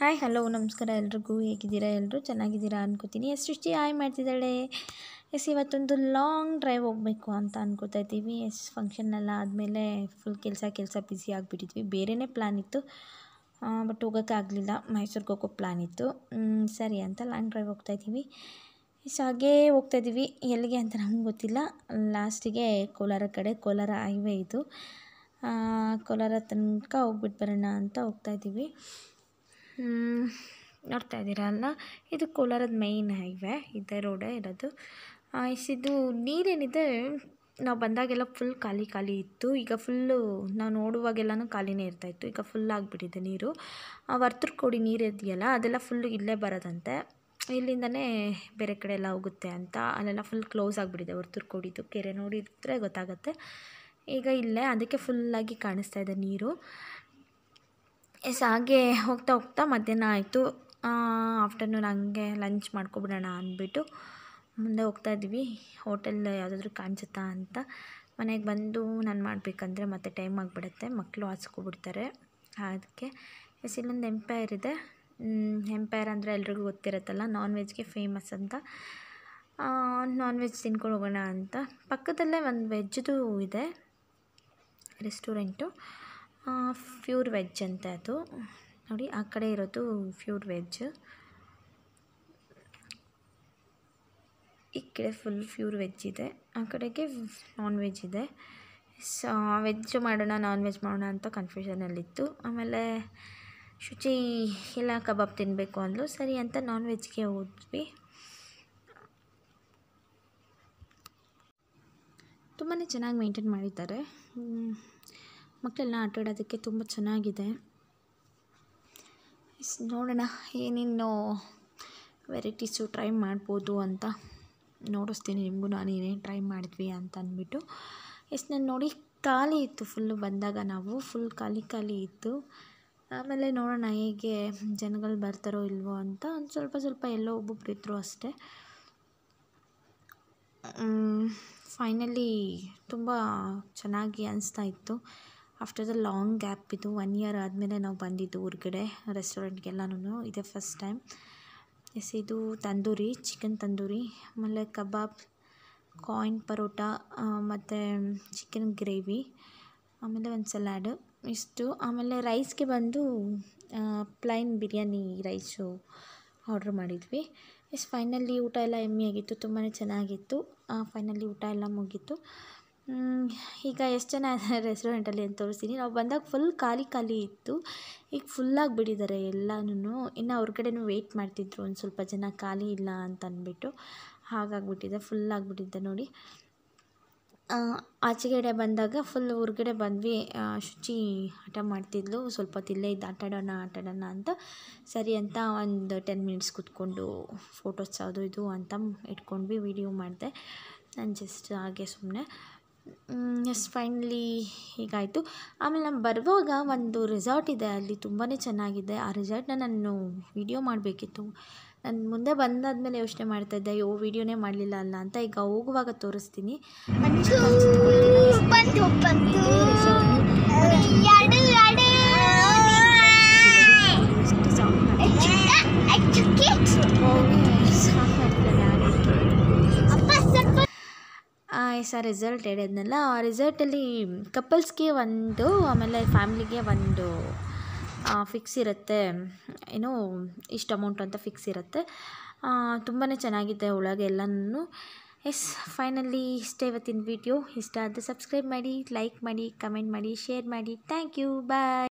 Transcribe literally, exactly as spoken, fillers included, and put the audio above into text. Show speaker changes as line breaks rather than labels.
Hi hello ನಮಸ್ಕಾರ ಎಲ್ರಿಗೂ. ಹೇಗಿದ್ದೀರಾ? ಎಲ್ಲರೂ ಚೆನ್ನಾಗಿದ್ದೀರಾ ಅನ್ಕೋತೀನಿ. ಎಸ್ ಸೃಷ್ಟಿ ಹಾಯ್ ಮಾಡ್ತಿದ್ದಾಳೆ. ಎಸ್ ಇವತ್ತೊಂದು ಲಾಂಗ್ ಡ್ರೈವ್ ಹೋಗಬೇಕು ಅಂತ ಅನ್ಕೋತಾ ಇದ್ದೀವಿ. ಎಸ್ ಫಂಕ್ಷನ್ನೆಲ್ಲ ಆದಮೇಲೆ ಫುಲ್ ಕೆಲಸ ಕೆಲಸ ಬ್ಯುಸಿ ಆಗಿಬಿಟ್ಟಿದ್ವಿ. ಬೇರೆಯೇ ಪ್ಲ್ಯಾನ್ ಇತ್ತು, ಬಟ್ ಹೋಗೋಕ್ಕಾಗಲಿಲ್ಲ. ಮೈಸೂರಿಗೆ ಹೋಗೋ ಪ್ಲ್ಯಾನ್ ಇತ್ತು. ಸರಿ ಅಂತ ಲಾಂಗ್ ಡ್ರೈವ್ ಹೋಗ್ತಾಯಿದ್ದೀವಿ. ಎಸ್ ಹಾಗೇ ಹೋಗ್ತಾಯಿದ್ದೀವಿ. ಎಲ್ಲಿಗೆ ಅಂತ ನಮ್ಗೆ ಗೊತ್ತಿಲ್ಲ. ಲಾಸ್ಟಿಗೆ ಕೋಲಾರ ಕಡೆ, ಕೋಲಾರ ಹೈವೇ ಇದು. ಕೋಲಾರ ತನಕ ಹೋಗ್ಬಿಟ್ಟು ಬರೋಣ ಅಂತ ಹೋಗ್ತಾಯಿದ್ದೀವಿ. ನೋಡ್ತಾ ಇದ್ದೀರಾ ಅಲ್ಲ, ಇದು ಕೋಲಾರದ ಮೈನ್ ಹೈವೇ. ಇದೇ ರೋಡೇ ಇರೋದು. ಇದು ನೀರೇನಿದೆ, ನಾವು ಬಂದಾಗೆಲ್ಲ ಫುಲ್ ಖಾಲಿ ಖಾಲಿ ಇತ್ತು. ಈಗ ಫುಲ್ಲು ನಾವು ನೋಡುವಾಗೆಲ್ಲನೂ ಖಾಲಿನೇ ಇರ್ತಾಯಿತ್ತು. ಈಗ ಫುಲ್ ಆಗಿಬಿಟ್ಟಿದೆ ನೀರು. ವರ್ತೂರು ಕೋಡಿ ನೀರು ಇದೆಯಲ್ಲ, ಅದೆಲ್ಲ ಫುಲ್ಲು ಇಲ್ಲೇ ಬರೋದಂತೆ. ಇಲ್ಲಿಂದನೇ ಬೇರೆ ಕಡೆ ಎಲ್ಲ ಹೋಗುತ್ತೆ ಅಂತ. ಅಲ್ಲೆಲ್ಲ ಫುಲ್ ಕ್ಲೋಸ್ ಆಗಿಬಿಟ್ಟಿದೆ ವರ್ತೂರು ಕೋಡಿದು ಕೆರೆ. ನೋಡಿದರೆ ಗೊತ್ತಾಗುತ್ತೆ. ಈಗ ಇಲ್ಲೇ ಅದಕ್ಕೆ ಫುಲ್ಲಾಗಿ ಕಾಣಿಸ್ತಾ ಇದೆ ನೀರು. ಎಸ್ ಹಾಗೆ ಹೋಗ್ತಾ ಹೋಗ್ತಾ ಮಧ್ಯಾಹ್ನ ಆಯಿತು. ಆಫ್ಟರ್ನೂನ್ ಹಂಗೆ ಲಂಚ್ ಮಾಡ್ಕೊಬಿಡೋಣ ಅಂದ್ಬಿಟ್ಟು ಮುಂದೆ ಹೋಗ್ತಾ ಇದ್ದೀವಿ. ಹೋಟೆಲ್ ಯಾವುದಾದ್ರೂ ಕಾಣಿಸುತ್ತಾ ಅಂತ. ಮನೆಗೆ ಬಂದು ನಾನು ಮಾಡಬೇಕಂದ್ರೆ ಮತ್ತೆ ಟೈಮ್ ಆಗಿಬಿಡುತ್ತೆ, ಮಕ್ಕಳು ಹಾಸ್ಕೊಬಿಡ್ತಾರೆ. ಅದಕ್ಕೆ ಎಸ್ ಇಲ್ಲೊಂದು ಎಂಪೈರ್ ಇದೆ. ಎಂಪೈರ್ ಅಂದರೆ ಎಲ್ರಿಗೂ ಗೊತ್ತಿರುತ್ತಲ್ಲ, ನಾನ್ ವೆಜ್ಗೆ ಫೇಮಸ್ ಅಂತ. ನಾನ್ ವೆಜ್ ತಿನ್ಕೊಂಡು ಹೋಗೋಣ ಅಂತ. ಪಕ್ಕದಲ್ಲೇ ಒಂದು ವೆಜ್ದು ಇದೆ ರೆಸ್ಟೋರೆಂಟು, ಪ್ಯೂರ್ ವೆಜ್ ಅಂತ. ಅದು ನೋಡಿ, ಆ ಕಡೆ ಇರೋದು ಪ್ಯೂರ್ ವೆಜ್, ಈ ಕಡೆ ಫುಲ್ ಪ್ಯೂರ್ ವೆಜ್ ಇದೆ. ಆ ಕಡೆಗೆ ನಾನ್ ವೆಜ್ ಇದೆ. ಸೊ ವೆಜ್ ಮಾಡೋಣ ನಾನ್ ವೆಜ್ ಮಾಡೋಣ ಅಂತ ಕನ್ಫ್ಯೂಷನಲ್ಲಿತ್ತು. ಆಮೇಲೆ ಶುಚಿ ಎಲ್ಲ ಕಬಾಬ್ ತಿನ್ನಬೇಕು ಅಂದ್ಲು. ಸರಿ ಅಂತ ನಾನ್ ವೆಜ್ಗೆ ಹೋದ್ವಿ. ತುಂಬಾ ಚೆನ್ನಾಗಿ ಮೇಂಟೈನ್ ಮಾಡಿದ್ದಾರೆ. ಮಕ್ಕಳೆಲ್ಲ ಆಟ ಆಡೋದಕ್ಕೆ ತುಂಬ ಚೆನ್ನಾಗಿದೆ. ನೋಡೋಣ ಏನೇನು ವೆರೈಟೀಸು ಟ್ರೈ ಮಾಡ್ಬೋದು ಅಂತ ನೋಡಿಸ್ತೀನಿ ನಿಮಗೂ, ನಾನು ಏನೇನು ಟ್ರೈ ಮಾಡಿದ್ವಿ ಅಂತ ಅಂದ್ಬಿಟ್ಟು. ಎಸ್ ನಾನು ನೋಡಿ ಖಾಲಿ ಇತ್ತು ಫುಲ್ಲು. ಬಂದಾಗ ನಾವು ಫುಲ್ ಖಾಲಿ ಖಾಲಿ ಇತ್ತು. ಆಮೇಲೆ ನೋಡೋಣ ಹೇಗೆ ಜನಗಳು ಬರ್ತಾರೋ ಇಲ್ವೋ ಅಂತ. ಒಂದು ಸ್ವಲ್ಪ ಸ್ವಲ್ಪ ಎಲ್ಲೋ ಒಬ್ಬೊಬ್ರು ಇದ್ದರು ಅಷ್ಟೇ. ಫೈನಲಿ ತುಂಬ ಚೆನ್ನಾಗಿ ಅನಿಸ್ತಾ ಇತ್ತು. ಆಫ್ಟರ್ ದ ಲಾಂಗ್ ಗ್ಯಾಪ್ ಇದು. ಒನ್ ಇಯರ್ ಆದಮೇಲೆ ನಾವು ಬಂದಿದ್ದು ಊರುಗಡೆ ರೆಸ್ಟೋರೆಂಟ್ಗೆಲ್ಲನೂ. ಇದೇ ಫಸ್ಟ್ ಟೈಮ್. ಎಸ್ ಇದು ತಂದೂರಿ, ಚಿಕನ್ ತಂದೂರಿ, ಆಮೇಲೆ ಕಬಾಬ್, ಕಾಯಿನ್ ಪರೋಟ, ಮತ್ತು ಚಿಕನ್ ಗ್ರೇವಿ, ಆಮೇಲೆ ಒಂದು ಸಲಾಡು ಇಷ್ಟು. ಆಮೇಲೆ ರೈಸ್ಗೆ ಬಂದು ಪ್ಲೈನ್ ಬಿರಿಯಾನಿ ರೈಸು ಆರ್ಡ್ರ್ ಮಾಡಿದ್ವಿ. ಎಸ್ ಫೈನಲಿ ಊಟ ಎಲ್ಲ ಯಮ್ಮಿಯಾಗಿತ್ತು, ತುಂಬಾ ಚೆನ್ನಾಗಿತ್ತು. ಫೈನಲಿ ಊಟ ಎಲ್ಲ ಮುಗೀತು. ಈಗ ಎಷ್ಟು ಜನ ರೆಸ್ಟೋರೆಂಟಲ್ಲಿ ಅಂತ ತೋರಿಸ್ತೀನಿ. ನಾವು ಬಂದಾಗ ಫುಲ್ ಖಾಲಿ ಖಾಲಿ ಇತ್ತು. ಈಗ ಫುಲ್ಲಾಗಿಬಿಟ್ಟಿದ್ದಾರೆ ಎಲ್ಲನೂ. ಇನ್ನು ಹೊರ್ಗಡೆನೂ ವೆಯ್ಟ್ ಮಾಡ್ತಿದ್ರು ಒಂದು ಸ್ವಲ್ಪ ಜನ, ಖಾಲಿ ಇಲ್ಲ ಅಂತ ಅಂದ್ಬಿಟ್ಟು. ಹಾಗಾಗಿಬಿಟ್ಟಿದೆ, ಫುಲ್ಲಾಗಿಬಿಟ್ಟಿದೆ ನೋಡಿ. ಆಚೆಗಡೆ ಬಂದಾಗ ಫುಲ್ ಹೊರ್ಗಡೆ ಬಂದ್ವಿ. ಶುಚಿ ಆಟ ಮಾಡ್ತಿದ್ಲು. ಸ್ವಲ್ಪ ಹೊತ್ತು ಇಲ್ಲೇ ಇದ್ದು ಆಟ ಆಡೋಣ ಆಟ ಆಡೋಣ ಅಂತ. ಸರಿ ಅಂತ ಒಂದು ಟೆನ್ ಮಿನಿಟ್ಸ್ ಕೂತ್ಕೊಂಡು ಫೋಟೋಸ್ ಅದು ಇದು ಅಂತ ಇಟ್ಕೊಂಡ್ವಿ. ವೀಡಿಯೋ ಮಾಡಿದೆ ನಾನು ಜಸ್ಟ್ ಹಾಗೆ ಸುಮ್ಮನೆ. ಎಸ್ ಫೈನಲಿ ಹೀಗಾಯಿತು. ಆಮೇಲೆ ನಾನು ಬರುವಾಗ ಒಂದು ರೆಸಾರ್ಟ್ ಇದೆ, ಅಲ್ಲಿ ತುಂಬಾ ಚೆನ್ನಾಗಿದೆ. ಆ ರೆಸಾರ್ಟ್ನ ನಾನು ವೀಡಿಯೋ ಮಾಡಬೇಕಿತ್ತು. ನಾನು ಮುಂದೆ ಬಂದಾದಮೇಲೆ ಯೋಚನೆ ಮಾಡ್ತಾಯಿದ್ದೆ, ಅಯ್ಯೋ ವೀಡಿಯೋನೇ ಮಾಡಲಿಲ್ಲ ಅಲ್ಲ ಅಂತ. ಈಗ ಹೋಗುವಾಗ ತೋರಿಸ್ತೀನಿ. ಎಸ್ ಆ ರೆಸಾರ್ಟ್ ಹೇಳಿದ್ನಲ್ಲ, ಆ ರೆಸಾರ್ಟಲ್ಲಿ ಕಪಲ್ಸ್ಗೆ ಒಂದು, ಆಮೇಲೆ ಫ್ಯಾಮ್ಲಿಗೆ ಒಂದು ಫಿಕ್ಸ್ ಇರುತ್ತೆ. ಏನೋ ಇಷ್ಟು ಅಮೌಂಟ್ ಅಂತ ಫಿಕ್ಸ್ ಇರುತ್ತೆ. ತುಂಬಾ ಚೆನ್ನಾಗಿದೆ ಒಳಗೆ ಎಲ್ಲನೂ. ಎಸ್ ಫೈನಲಿ ಇಷ್ಟೇ ಇವತ್ತಿನ ವಿಡಿಯೋ. ಇಷ್ಟ ಆದರೆ ಸಬ್ಸ್ಕ್ರೈಬ್ ಮಾಡಿ, ಲೈಕ್ ಮಾಡಿ, ಕಮೆಂಟ್ ಮಾಡಿ, ಶೇರ್ ಮಾಡಿ. Thank you, bye.